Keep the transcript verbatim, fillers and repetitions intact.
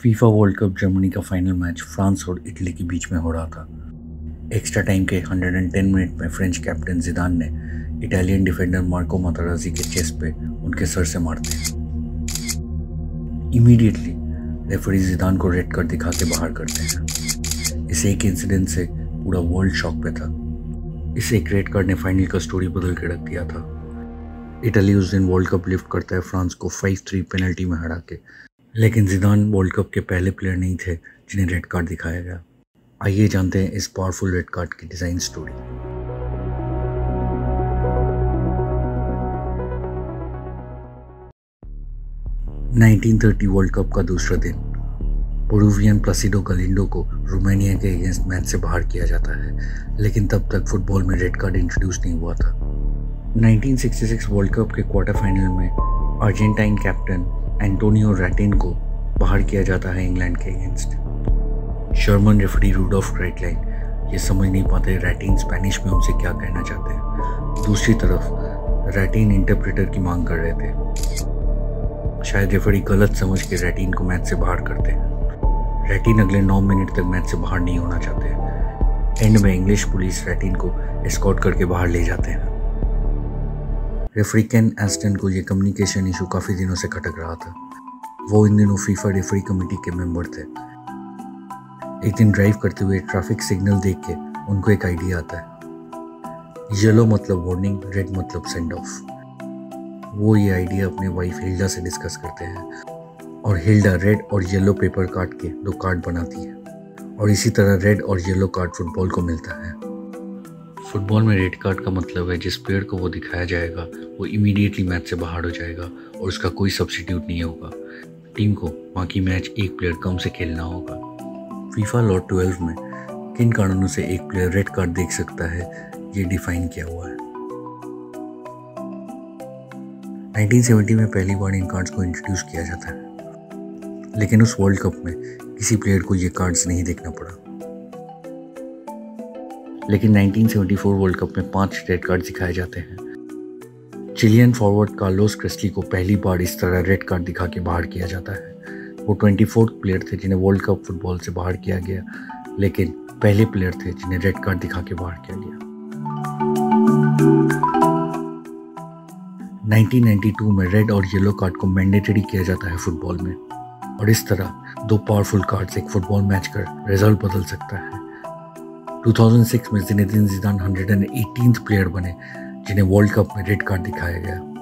FIFA world cup Germany का final match France और Italy के बीच में हो रहा था। एक्स्ट्रा टाइम के एक सौ दस मिनट में फ्रेंच कैप्टन जिदान ने इटालियन डिफेंडर मार्को मातेराज़ी के चेस्ट पे उनके सर से मारते हैं। इमीडिएटली रेफरी जिदान को रेड कार्ड दिखा के बाहर करते हैं। इस एक इंसिडेंट से पूरा वर्ल्ड शॉक पे था। इस एक रेड कार्ड ने फाइनल का स्टोरी बदल के रख दिया था। इटली उस दिन वर्ल्ड कप लिफ्ट करता है फ्रांस को फाइव थ्री पेनल्टी में हरा के, लेकिन जिदान वर्ल्ड कप के पहले प्लेयर नहीं थे जिन्हें रेड कार्ड दिखाया गया। आइए जानते हैं इस पावरफुल रेड कार्ड की design story. Nineteen thirty world cup का दूसरा दिन पेरुवियन प्लासिडो गलिंडो को रोमानिया के अगेंस्ट मैच से बाहर किया जाता है, लेकिन तब तक फुटबॉल में रेड कार्ड इंट्रोड्यूस नहीं हुआ था। Nineteen sixty six world cup के क्वार्टर फाइनल में अर्जेंटाइन कैप्टन एंटोनियो रैटिन को बाहर किया जाता है इंग्लैंड के against. German referee Rudolf Kreitlein ये समझ नहीं पाते रैटिन स्पेनिश में उनसे क्या कहना चाहते हैं। दूसरी तरफ रैटिन इंटरप्रेटर की मांग कर रहे थे। शायद रेफरी गलत समझ के रैटिन को मैच से बाहर करते हैं। रैटिन अगले नौ मिनट तक मैच से बाहर नहीं होना चाहते। एंड में इंग्लिश पुलिस रैटिन को एस्कॉर्ट करके बाहर ले जाते हैं। रेफरी केन एस्टन को ये कम्युनिकेशन इशू काफ़ी दिनों से खटक रहा था। वो इन दिनों फीफा रेफरी कमेटी के मेंबर थे। एक दिन ड्राइव करते हुए ट्रैफिक सिग्नल देख के उनको एक आइडिया आता है। येलो मतलब वार्निंग, रेड मतलब सेंड ऑफ। वो ये आइडिया अपने वाइफ हिल्डा से डिस्कस करते हैं और हिल्डा रेड और येलो पेपर काट के दो कार्ड बनाती है और इसी तरह रेड और येलो कार्ड फुटबॉल को मिलता है। फुटबॉल में रेड कार्ड का मतलब है जिस प्लेयर को वो दिखाया जाएगा वो इमीडिएटली मैच से बाहर हो जाएगा और उसका कोई सब्स्टिट्यूट नहीं होगा। टीम को बाकी मैच एक प्लेयर कम से खेलना होगा। फीफा लॉ ट्वेल्व में किन कारणों से एक प्लेयर रेड कार्ड देख सकता है ये डिफाइन किया हुआ है। नाइनटीन सेवेंटी में पहली बार इन कार्ड्स को इंट्रोड्यूस किया जाता है, लेकिन उस वर्ल्ड कप में किसी प्लेयर को ये कार्ड्स नहीं देखना पड़ा। लेकिन nineteen seventy four world cup में पांच रेड कार्ड दिखाए जाते हैं। चिलियन फॉरवर्ड कार्लोस क्रेस्ली को पहली बार इस तरह रेड कार्ड दिखा के बाहर किया जाता है। वो ट्वेंटी फोर्थ प्लेयर थे जिन्हें वर्ल्ड कप फुटबॉल से बाहर किया गया, लेकिन पहले प्लेयर थे जिन्हें रेड कार्ड दिखा के बाहर किया गया। नाइनटीन नाइंटी टू में रेड और येलो कार्ड को मैंडेटरी किया जाता है फुटबॉल में, और इस तरह दो पावरफुल कार्ड्स एक फुटबॉल मैच का रिजल्ट बदल सकता है। टू थाउजेंड सिक्स में Zinedine Zidane one hundred eighteenth player बने जिन्हें वर्ल्ड कप में रेड कार्ड दिखाया गया।